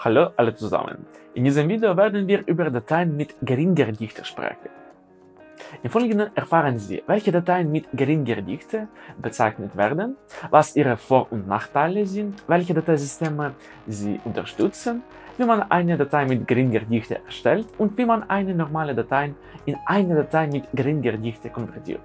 Hallo alle zusammen. In diesem Video werden wir über Dateien mit geringer Dichte sprechen. Im Folgenden erfahren Sie, welche Dateien mit geringer Dichte bezeichnet werden, was ihre Vor- und Nachteile sind, welche Dateisysteme sie unterstützen, wie man eine Datei mit geringer Dichte erstellt und wie man eine normale Datei in eine Datei mit geringer Dichte konvertiert.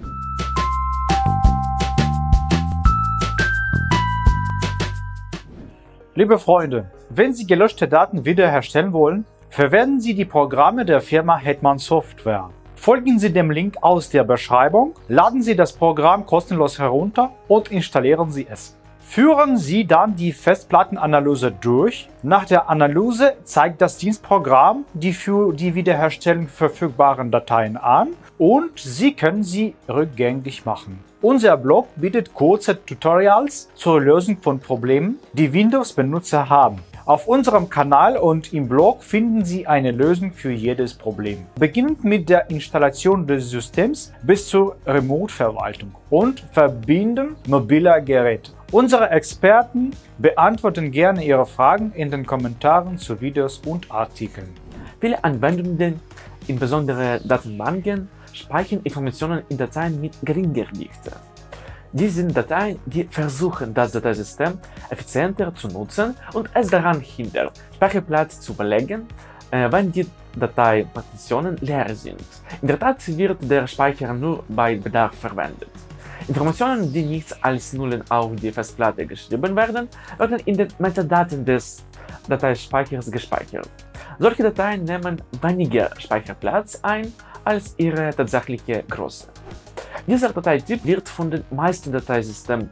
Liebe Freunde, wenn Sie gelöschte Daten wiederherstellen wollen, verwenden Sie die Programme der Firma Hetman Software. Folgen Sie dem Link aus der Beschreibung, laden Sie das Programm kostenlos herunter und installieren Sie es. Führen Sie dann die Festplattenanalyse durch. Nach der Analyse zeigt das Dienstprogramm die für die Wiederherstellung verfügbaren Dateien an und Sie können sie rückgängig machen. Unser Blog bietet kurze Tutorials zur Lösung von Problemen, die Windows-Benutzer haben. Auf unserem Kanal und im Blog finden Sie eine Lösung für jedes Problem. Beginnend mit der Installation des Systems bis zur Remote-Verwaltung und Verbinden mobiler Geräte. Unsere Experten beantworten gerne Ihre Fragen in den Kommentaren zu Videos und Artikeln. Viele Anwendungen, insbesondere Datenbanken, speichern Informationen in Dateien mit geringer Dichte. Dies sind Dateien, die versuchen, das Dateisystem effizienter zu nutzen und es daran hindern, Speicherplatz zu belegen, wenn die Dateipartitionen leer sind. In der Tat wird der Speicher nur bei Bedarf verwendet. Informationen, die nicht als Nullen auf die Festplatte geschrieben werden, werden in den Metadaten des Dateispeichers gespeichert. Solche Dateien nehmen weniger Speicherplatz ein als ihre tatsächliche Größe. Dieser Dateityp wird von den meisten Dateisystemen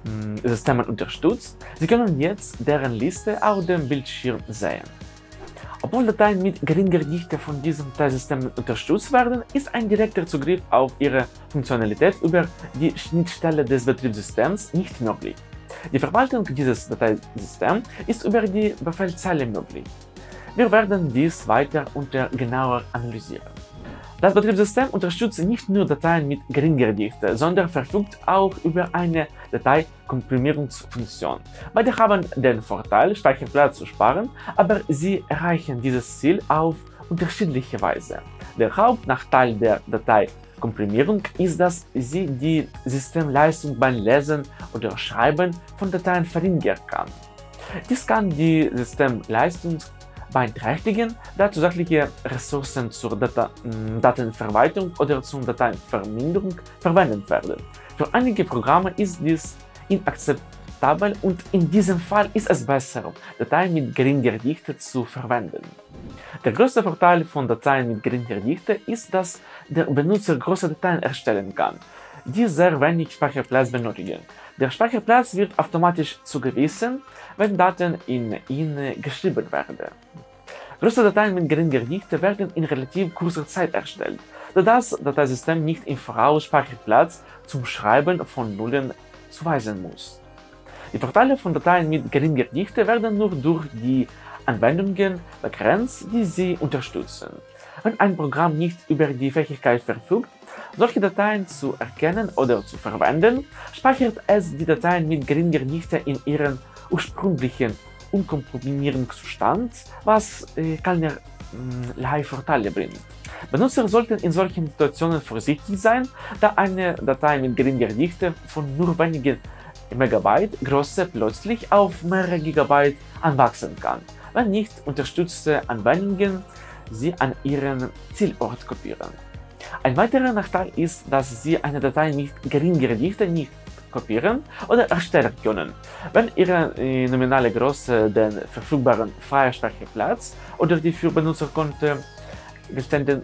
unterstützt. Sie können jetzt deren Liste auf dem Bildschirm sehen. Obwohl Dateien mit geringer Dichte von diesen Dateisystemen unterstützt werden, ist ein direkter Zugriff auf ihre Funktionalität über die Schnittstelle des Betriebssystems nicht möglich. Die Verwaltung dieses Dateisystems ist über die Befehlszeile möglich. Wir werden dies weiter und genauer analysieren. Das Betriebssystem unterstützt nicht nur Dateien mit geringer Dichte, sondern verfügt auch über eine Dateikomprimierungsfunktion. Beide haben den Vorteil, Speicherplatz zu sparen, aber sie erreichen dieses Ziel auf unterschiedliche Weise. Der Hauptnachteil der Dateikomprimierung ist, dass sie die Systemleistung beim Lesen oder Schreiben von Dateien verringern kann. Dies kann die Systemleistung beeinträchtigen, da zusätzliche Ressourcen zur Datenverwaltung oder zur Dateiverminderung verwendet werden. Für einige Programme ist dies inakzeptabel und in diesem Fall ist es besser, Dateien mit geringer Dichte zu verwenden. Der größte Vorteil von Dateien mit geringer Dichte ist, dass der Benutzer große Dateien erstellen kann, die sehr wenig Speicherplatz benötigen. Der Speicherplatz wird automatisch zugewiesen, wenn Daten in ihn geschrieben werden. Große Dateien mit geringer Dichte werden in relativ kurzer Zeit erstellt, da das Dateisystem nicht im Voraus Speicherplatz zum Schreiben von Nullen zuweisen muss. Die Vorteile von Dateien mit geringer Dichte werden nur durch die Anwendungen begrenzt, die sie unterstützen. Wenn ein Programm nicht über die Fähigkeit verfügt, solche Dateien zu erkennen oder zu verwenden, speichert es die Dateien mit geringer Dichte in ihren ursprünglichen Unkomprimierungszustand, was keinerlei Vorteile bringt. Benutzer sollten in solchen Situationen vorsichtig sein, da eine Datei mit geringer Dichte von nur wenigen Megabyte Größe plötzlich auf mehrere Gigabyte anwachsen kann, wenn nicht unterstützte Anwendungen sie an ihren Zielort kopieren. Ein weiterer Nachteil ist, dass Sie eine Datei mit geringer Dichte nicht kopieren oder erstellen können, wenn ihre nominale Größe den verfügbaren freien Speicherplatz oder die für Benutzerkonto gestellten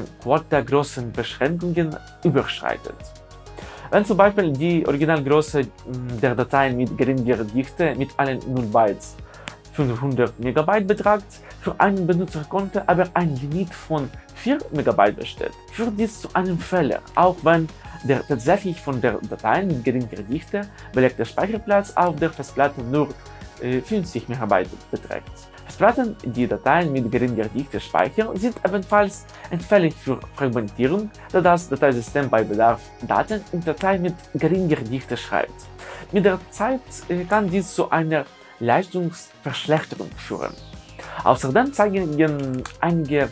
Quota-Größenbeschränkungen überschreitet. Wenn zum Beispiel die Originalgröße der Dateien mit geringer Dichte mit allen 0 Bytes 500 MB betragt, für ein Benutzerkonto aber ein Limit von 4 MB besteht, führt dies zu einem Fehler, auch wenn der tatsächlich von der Datei mit geringer Dichte belegte Speicherplatz auf der Festplatte nur 50 MB beträgt. Festplatten, die Dateien mit geringer Dichte speichern, sind ebenfalls anfällig für Fragmentierung, da das Dateisystem bei Bedarf Daten in Dateien mit geringer Dichte schreibt. Mit der Zeit kann dies zu einer Leistungsverschlechterung führen. Außerdem zeigen einige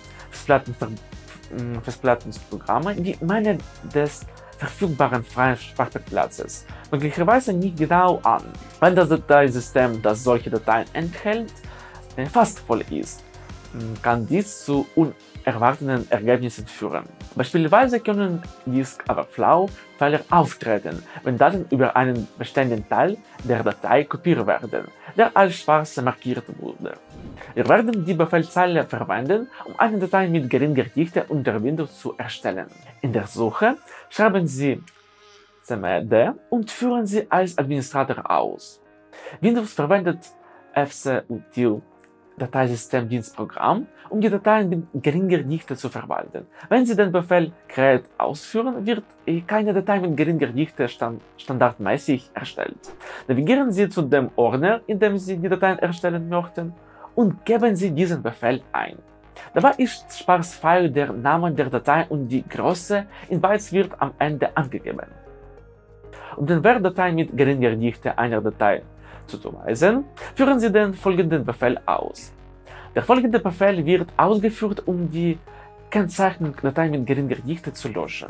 Festplattenprogramme die Menge des verfügbaren freien Speicherplatzes möglicherweise nicht genau an. Wenn das Dateisystem, das solche Dateien enthält, fast voll ist, kann dies zu unerwarteten Ergebnissen führen. Beispielsweise können Disk Overflow-Fehler auftreten, wenn Daten über einen bestimmten Teil der Datei kopiert werden, der als schwarz markiert wurde. Wir werden die Befehlszeile verwenden, um eine Datei mit geringer Dichte unter Windows zu erstellen. In der Suche schreiben Sie cmd und führen Sie als Administrator aus. Windows verwendet fsutil Dateisystemdienstprogramm, um die Dateien mit geringer Dichte zu verwalten. Wenn Sie den Befehl create ausführen, wird keine Datei mit geringer Dichte standardmäßig erstellt. Navigieren Sie zu dem Ordner, in dem Sie die Dateien erstellen möchten, und geben Sie diesen Befehl ein. Dabei ist Sparsfile der Name der Datei und die Größe in Bytes wird am Ende angegeben. Um den Wert Datei mit geringer Dichte einer Datei zuzuweisen, führen Sie den folgenden Befehl aus. Der folgende Befehl wird ausgeführt, um die Kennzeichnung Datei mit geringer Dichte zu löschen.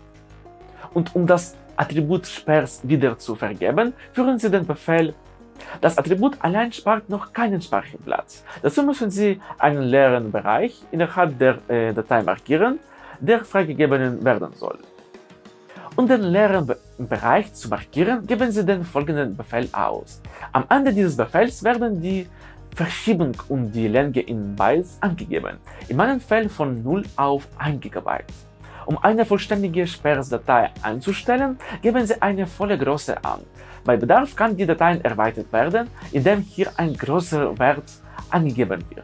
Und um das Attribut Spars wieder zu vergeben, führen Sie den Befehl. Das Attribut allein spart noch keinen Speicherplatz. Dazu müssen Sie einen leeren Bereich innerhalb der Datei markieren, der freigegeben werden soll. Um den leeren Bereich zu markieren, geben Sie den folgenden Befehl aus. Am Ende dieses Befehls werden die Verschiebung und die Länge in Bytes angegeben, in meinem Fall von 0 auf 1 GB. Um eine vollständige Spars-Datei einzustellen, geben Sie eine volle Größe an. Bei Bedarf kann die Datei erweitert werden, indem hier ein größerer Wert angegeben wird.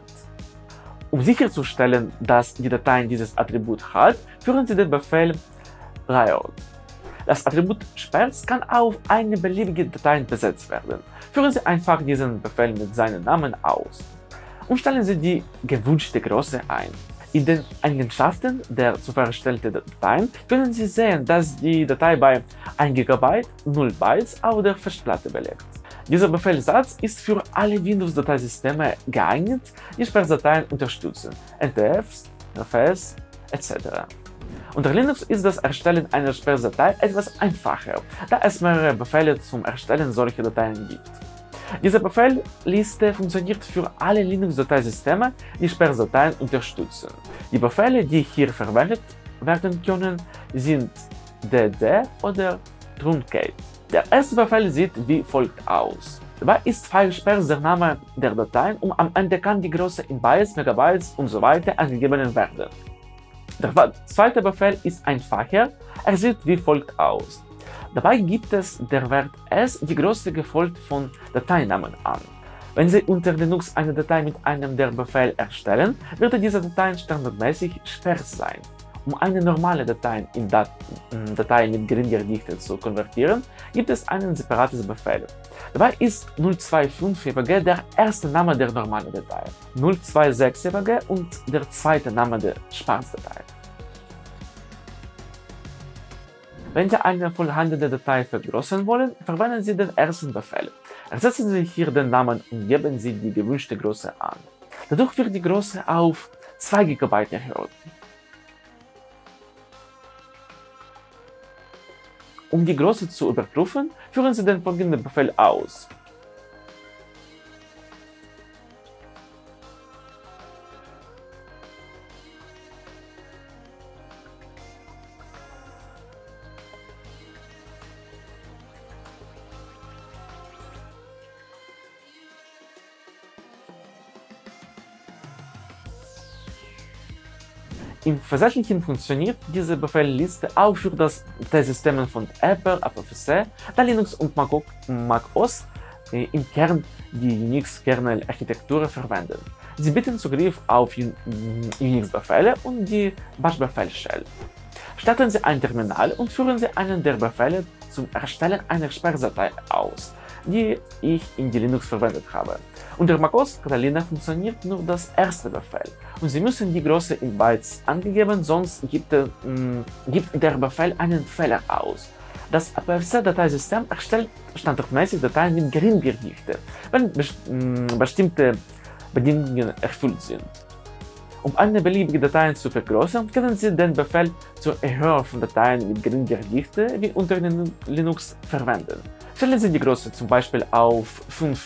Um sicherzustellen, dass die Datei dieses Attribut hat, führen Sie den Befehl layout. Das Attribut Spars kann auf eine beliebige Datei besetzt werden. Führen Sie einfach diesen Befehl mit seinem Namen aus und stellen Sie die gewünschte Größe ein. In den Eigenschaften der zu verstellten Dateien können Sie sehen, dass die Datei bei 1 GB 0 Bytes auf der Festplatte belegt. Dieser Befehlssatz ist für alle Windows-Dateisysteme geeignet, die Spars-Dateien unterstützen, NTFs, RFS etc. Unter Linux ist das Erstellen einer Spars-Datei etwas einfacher, da es mehrere Befehle zum Erstellen solcher Dateien gibt. Diese Befehlsliste funktioniert für alle Linux-Dateisysteme, die Spars-Dateien unterstützen. Die Befehle, die hier verwendet werden können, sind dd oder truncate. Der erste Befehl sieht wie folgt aus. Dabei ist FileSpars der Name der Dateien und am Ende kann die Größe in Bytes, Megabytes usw. angegeben werden. Der zweite Befehl ist einfacher, er sieht wie folgt aus. Dabei gibt es der Wert s die Größe gefolgt von Dateinamen an. Wenn Sie unter Linux eine Datei mit einem der Befehl erstellen, wird diese Datei standardmäßig Spars sein. Um eine normale Datei in Datei mit geringer Dichte zu konvertieren, gibt es einen separaten Befehl. Dabei ist 025 EBG der erste Name der normalen Datei, 026 EBG und der zweite Name der Sparsdatei. Wenn Sie eine vorhandene Datei vergrößern wollen, verwenden Sie den ersten Befehl. Ersetzen Sie hier den Namen und geben Sie die gewünschte Größe an. Dadurch wird die Größe auf 2 GB erhöht. Um die Größe zu überprüfen, führen Sie den folgenden Befehl aus. Im Versandlichen funktioniert diese Befehlsliste auch für das Dateisystem von Apple, APFC, da Linux und macOS im Kern die Unix-Kernel-Architektur verwenden. Sie bieten Zugriff auf Unix-Befehle und die Bash-Befehl-Shell. Starten Sie ein Terminal und führen Sie einen der Befehle zum Erstellen einer Spars-Datei aus, die ich in die Linux verwendet habe. Unter macOS Catalina funktioniert nur das erste Befehl und Sie müssen die Größe in Bytes angeben, sonst gibt der Befehl einen Fehler aus, Das Aperture-Dateisystem erstellt standardmäßig Dateien mit geringer Dichte, wenn bestimmte Bedingungen erfüllt sind. Um eine beliebige Datei zu vergrößern, können Sie den Befehl zur Erhöhung von Dateien mit geringer Dichte wie unter Linux verwenden. Stellen Sie die Größe zum Beispiel auf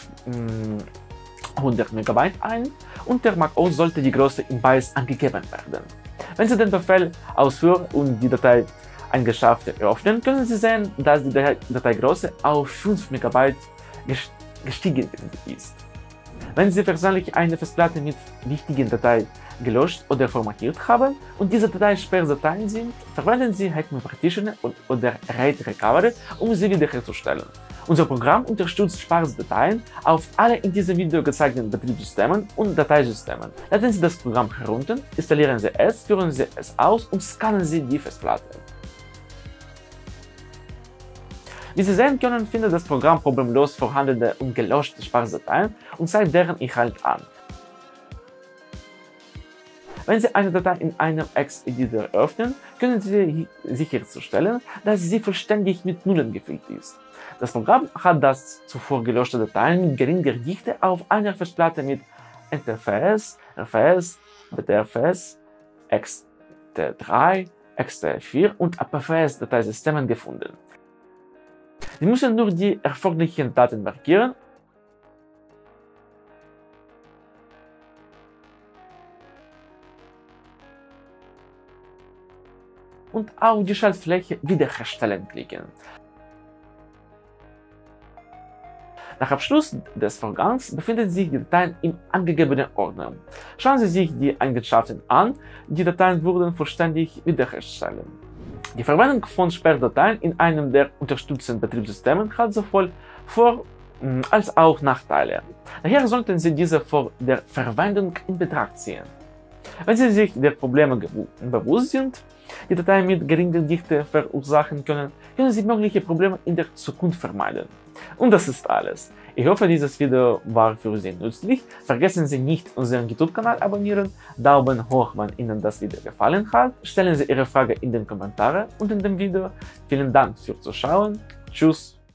500 MB ein und der macOS sollte die Größe in BIOS angegeben werden. Wenn Sie den Befehl ausführen und die Datei eingeschaffte öffnen, können Sie sehen, dass die Dateigröße auf 5 MB gestiegen ist. Wenn Sie versehentlich eine Festplatte mit wichtigen Dateien gelöscht oder formatiert haben und diese Sperrdateien sind, verwenden Sie Hetman Partitionen oder RAID Recovery, um sie wiederherzustellen. Unser Programm unterstützt Spardateien auf alle in diesem Video gezeigten Betriebssystemen und Dateisystemen. Laden Sie das Programm herunter, installieren Sie es, führen Sie es aus und scannen Sie die Festplatte. Wie Sie sehen können, findet das Programm problemlos vorhandene und gelöschte Spardateien und zeigt deren Inhalt an. Wenn Sie eine Datei in einem Ex-Editor öffnen, können Sie sicherstellen, dass sie vollständig mit Nullen gefüllt ist. Das Programm hat das zuvor gelöschte Dateien mit geringer Dichte auf einer Festplatte mit NTFS, RFS, BTFS, ext3, ext4 und APFS-Dateisystemen gefunden. Sie müssen nur die erforderlichen Daten markieren und auf die Schaltfläche Wiederherstellen klicken. Nach Abschluss des Vorgangs befinden sich die Dateien im angegebenen Ordner. Schauen Sie sich die Eigenschaften an, die Dateien wurden vollständig wiederherstellen. Die Verwendung von Sperrdateien in einem der unterstützten Betriebssysteme hat sowohl Vor- als auch Nachteile. Daher sollten Sie diese vor der Verwendung in Betracht ziehen. Wenn Sie sich der Probleme bewusst sind, die Dateien mit geringer Dichte verursachen können, können Sie mögliche Probleme in der Zukunft vermeiden. Und das ist alles. Ich hoffe, dieses Video war für Sie nützlich. Vergessen Sie nicht, unseren YouTube-Kanal abonnieren, Daumen hoch, wenn Ihnen das Video gefallen hat, stellen Sie Ihre Frage in den Kommentaren unter dem Video. Vielen Dank fürs Zuschauen. Tschüss.